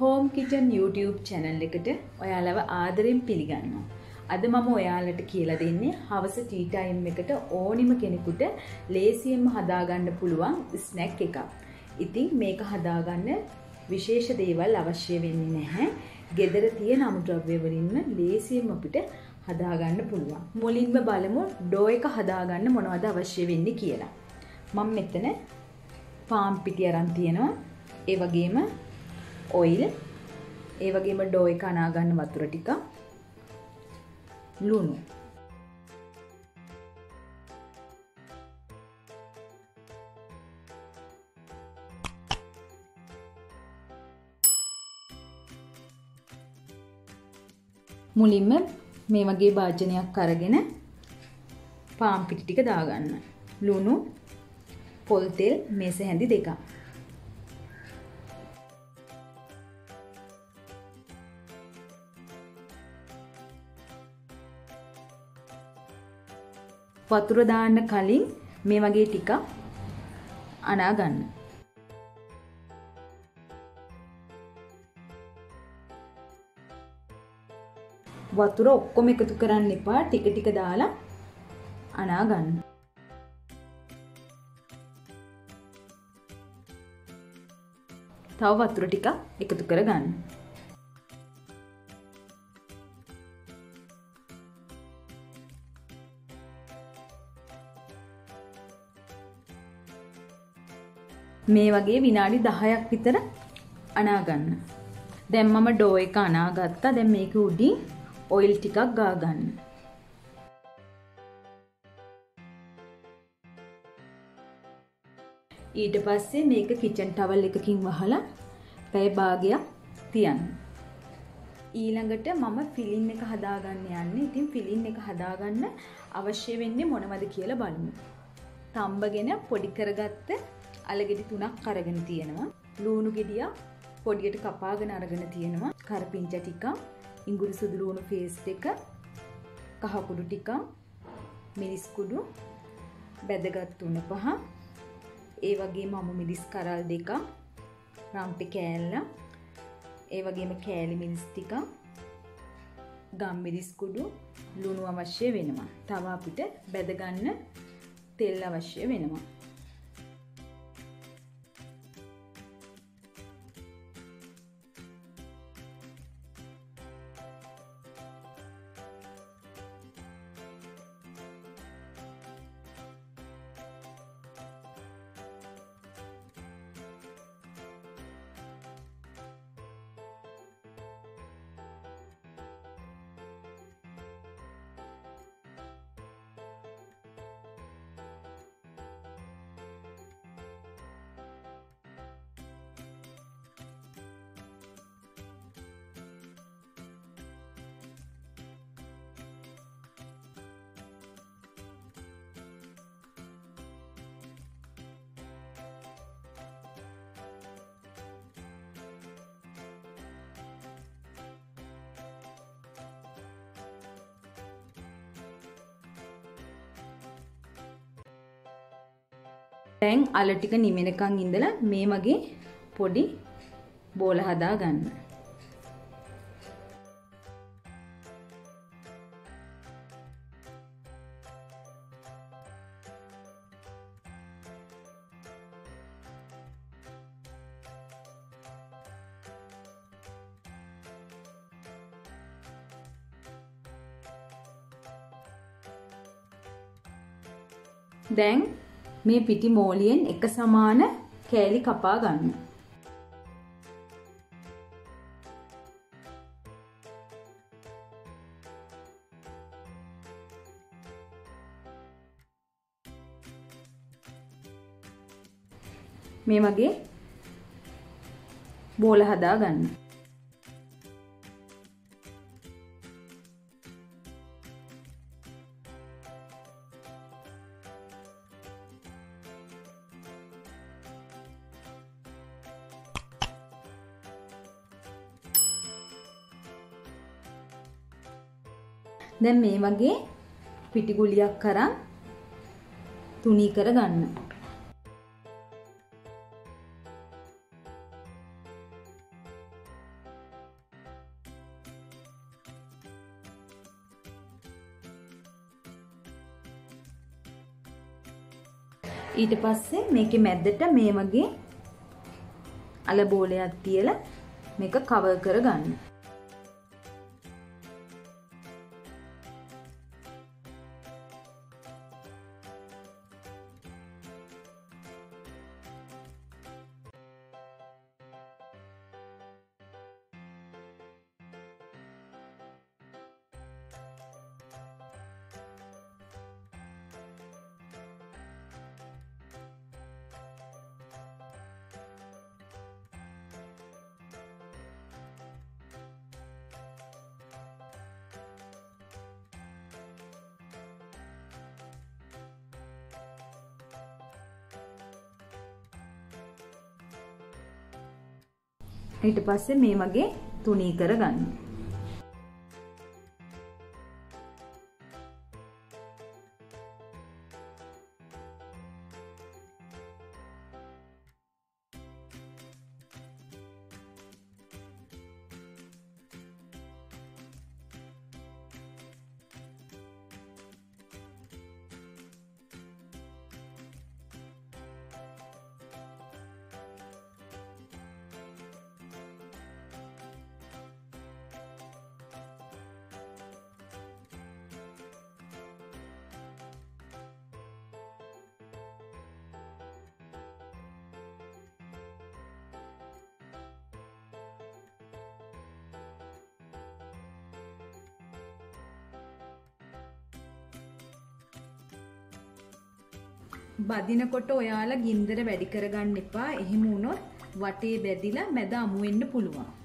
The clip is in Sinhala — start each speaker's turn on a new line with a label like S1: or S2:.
S1: හෝම් කිචන් YouTube channel එකට ඔයාලව ආදරෙන් පිළිගන්නවා. අද මම ඔයාලට කියලා දෙන්නේ හවස ටී ටයිම් එකට ඕනිම කෙනෙකුට ලේසියෙන්ම හදාගන්න පුළුවන් ස්නැක් එකක්. ඉතින් මේක හදාගන්න විශේෂ දේවල් අවශ්‍ය වෙන්නේ නැහැ. ගෙදර තියෙන අමුද්‍රව්‍ය වලින්ම ලේසියෙන්ම අපිට හදාගන්න පුළුවන්. මුලින්ම බලමු ඩෝ එක හදාගන්න මොනවද අවශ්‍ය වෙන්නේ කියලා. මම මෙතන පාන් පිටි අරන් තියෙනවා. ඒ වගේම ඔයිල්, ඒ වගේම ඩෝ එක අනා ගන්න වතුර ටික, ලුණු. මුලින්ම මේ වගේ භාජනයක් අරගෙන පාන් පිටි ටික දාගන්න. ලුණු, පොල් තෙල් මේස හැඳි දෙකක්. වතුර දාන්න කලින් මේ වගේ ටිකක් අනා ගන්න. වතුර ඔක්කොම එකතු කරන්න එපා, ටික ටික දාලා අනා ගන්න. තව වතුර ටිකක් එකතු කරගන්න. මේ වගේ විනාඩි 10ක් විතර අනා ගන්න. දැන් මම ඩෝ එක අනා ගත්තා. දැන් මේක උඩින් ඔයිල් ටිකක් ගා ගන්න. ඊට පස්සේ මේක කිචන් ටවල් එකකින් වහලා පැය භාගයක් තියන්න. ඊළඟට මම ෆිලින් එක හදාගන්න යන්නේ. ඉතින් ෆිලින් එක හදාගන්න අවශ්‍ය වෙන්නේ මොනවද කියලා බලමු. තම්බගෙන පොඩි කරගත්ත අලගෙඩි 3ක් අරගෙන තියෙනවා. ලුණු ගෙඩියක් පොඩියට කපාගෙන අරගෙන තියෙනවා. කරපිංචා ටිකක්, ඉඟුරු සුදු ලුණු පේස්ට් එක, කහ කුඩු ටිකක්, මිරිස් කුඩු, බැදගත් තුන පහ, ඒ වගේම අමු මිරිස් කරල් දෙකක්, රම්පි කෑල්ල, ඒ වගේම කෑලි මිරිස් ටිකක්, ගම් මිරිස් කුඩු, ලුණු අවශ්‍ය වෙනවා. තව අපිට බැදගන්න තෙල් අවශ්‍ය වෙනවා. දැන් අල ටික නිවෙනකන් ඉඳලා මේ වගේ පොඩි බෝල හදා ගන්න. දැන් මේ පිටි මෝලියෙන් එක සමාන කෑලි කපා ගන්න. මේ වගේ බෝල හදා ගන්න. දැන් මේ වගේ පිටි ගුලියක් කරන් තුනී කර ගන්න. ඊට පස්සේ මේකේ මැද්දට මේ වගේ අල බෝලයක් තියලා මේක කවර් කරගන්න. ඊට පස්සේ මේ වගේ තුනී කරගන්න. බදිනකොට ඔයාලා ගින්දර වැඩි කරගන්න එපා. එහෙම වුණොත් වටේ බැදිලා මැද අමු වෙන්න පුළුවන්.